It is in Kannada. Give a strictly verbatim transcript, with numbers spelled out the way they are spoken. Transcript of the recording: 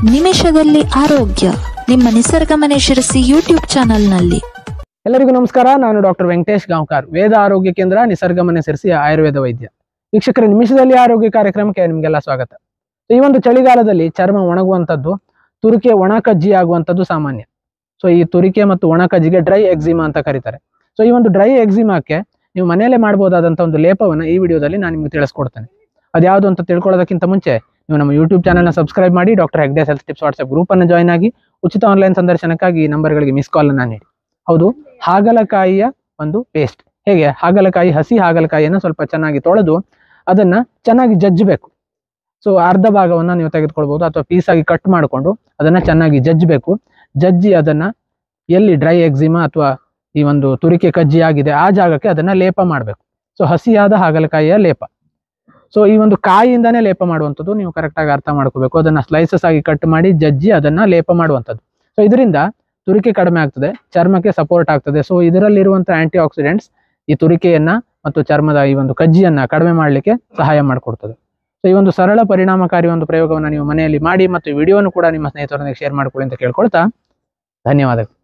ನಿಮಿಷದಲ್ಲಿ ಆರೋಗ್ಯ ನಿಮ್ಮ ನಿಸರ್ಗ ಮನೆ ಶಿರಸಿ ಯೂಟ್ಯೂಬ್ ಚಾನೆಲ್ನಲ್ಲಿ. ಎಲ್ಲರಿಗೂ ನಮಸ್ಕಾರ. ನಾನು ಡಾಕ್ಟರ್ ವೆಂಕಟೇಶ್ ಗಾಂವ್ಕರ್, ವೇದ ಆರೋಗ್ಯ ಕೇಂದ್ರ, ನಿಸರ್ಗ ಮನೆ ಸಿರ್ಸಿ, ಆಯುರ್ವೇದ ವೈದ್ಯ. ವೀಕ್ಷಕರ, ನಿಮಿಷದಲ್ಲಿ ಆರೋಗ್ಯ ಕಾರ್ಯಕ್ರಮಕ್ಕೆ ನಿಮಗೆಲ್ಲ ಸ್ವಾಗತ. ಈ ಒಂದು ಚಳಿಗಾಲದಲ್ಲಿ ಚರ್ಮ ಒಣಗುವಂಥದ್ದು, ತುರಿಕೆ ಒಣ ಕಜ್ಜಿ ಆಗುವಂಥದ್ದು ಸಾಮಾನ್ಯ. ಸೊ ಈ ತುರಿಕೆ ಮತ್ತು ಒಣ ಕಜ್ಜಿಗೆ ಡ್ರೈ ಎಕ್ಸಿಮಾ ಅಂತ ಕರೀತಾರೆ. ಸೊ ಈ ಒಂದು ಡ್ರೈ ಎಕ್ಸಿಮಾಕ್ಕೆ ನೀವು ಮನೆಯಲ್ಲೇ ಮಾಡಬಹುದಾದಂಥ ಒಂದು ಲೇಪವನ್ನು ಈ ವಿಡಿಯೋದಲ್ಲಿ ನಾನು ನಿಮಗೆ ತಿಳಿಸ್ಕೊಡ್ತೇನೆ. ಅದ್ಯಾವುದು ಅಂತ ತಿಳ್ಕೊಳ್ಳೋದಕ್ಕಿಂತ ಮುಂಚೆ ನೀವು ನಮ್ಮ ಯೂಟ್ಯೂಬ್ ಚಾನಲ್ನ ಸಬ್ಸ್ಕ್ರೈಬ್ ಮಾಡಿ, doctor Hegde health tips WhatsApp ಗ್ರೂಪನ್ನು ಜಾಯ್ನ್ ಆಗಿ ಉಚಿತ ಆನ್ಲೈನ್ ಸಂದರ್ಶನಕ್ಕಾಗಿ ಈ ನಂಬರ್ಗಳಿಗೆ ಮಿಸ್ ಕಾಲ್ ಅನ್ನು ನೀಡಿ. ಹೌದು, ಹಾಗಲಕಾಯಿಯ ಒಂದು ಪೇಸ್ಟ್ ಹೇಗೆ, ಹಾಗಲಕಾಯಿ ಹಸಿ ಹಾಗಲಕಾಯಿಯನ್ನು ಸ್ವಲ್ಪ ಚೆನ್ನಾಗಿ ತೊಳೆದು ಅದನ್ನ ಚೆನ್ನಾಗಿ ಜಜ್ಜಬೇಕು. ಸೊ ಅರ್ಧ ಭಾಗವನ್ನ ನೀವು ತೆಗೆದುಕೊಳ್ಬಹುದು ಅಥವಾ ಪೀಸಾಗಿ ಕಟ್ ಮಾಡಿಕೊಂಡು ಅದನ್ನ ಚೆನ್ನಾಗಿ ಜಜ್ಜಬೇಕು. ಜಜ್ಜಿ ಅದನ್ನ ಎಲ್ಲಿ ಡ್ರೈ ಎಕ್ಸಿಮಾ ಅಥವಾ ಈ ಒಂದು ತುರಿಕೆ ಕಜ್ಜಿ ಆಗಿದೆ ಆ ಜಾಗಕ್ಕೆ ಅದನ್ನ ಲೇಪ ಮಾಡಬೇಕು. ಸೊ ಹಸಿಯಾದ ಹಾಗಲಕಾಯಿಯ ಲೇಪ. ಸೊ ಈ ಒಂದು ಕಾಯಿಯಿಂದಾನೇ ಲೇಪ ಮಾಡುವಂಥದ್ದು ನೀವು ಕರೆಕ್ಟಾಗಿ ಅರ್ಥ ಮಾಡ್ಕೋಬೇಕು. ಅದನ್ನ ಸ್ಲೈಸಸ್ ಆಗಿ ಕಟ್ ಮಾಡಿ ಜಜ್ಜಿ ಅದನ್ನ ಲೇಪ ಮಾಡುವಂಥದ್ದು. ಸೊ ಇದರಿಂದ ತುರಿಕೆ ಕಡಿಮೆ ಆಗ್ತದೆ, ಚರ್ಮಕ್ಕೆ ಸಪೋರ್ಟ್ ಆಗ್ತದೆ. ಸೊ ಇದರಲ್ಲಿರುವಂಥ ಆಂಟಿ ಆಕ್ಸಿಡೆಂಟ್ಸ್ ಈ ತುರಿಕೆಯನ್ನ ಮತ್ತು ಚರ್ಮದ ಈ ಒಂದು ಕಜ್ಜಿಯನ್ನ ಕಡಿಮೆ ಮಾಡಲಿಕ್ಕೆ ಸಹಾಯ ಮಾಡಿಕೊಡ್ತದೆ. ಸೊ ಈ ಒಂದು ಸರಳ ಪರಿಣಾಮಕಾರಿ ಒಂದು ಪ್ರಯೋಗವನ್ನು ನೀವು ಮನೆಯಲ್ಲಿ ಮಾಡಿ ಮತ್ತು ವಿಡಿಯೋನು ಕೂಡ ನಿಮ್ಮ ಸ್ನೇಹಿತರೊಂದಿಗೆ ಶೇರ್ ಮಾಡ್ಕೊಳ್ಳಿ ಅಂತ ಕೇಳ್ಕೊಳ್ತಾ ಧನ್ಯವಾದಗಳು.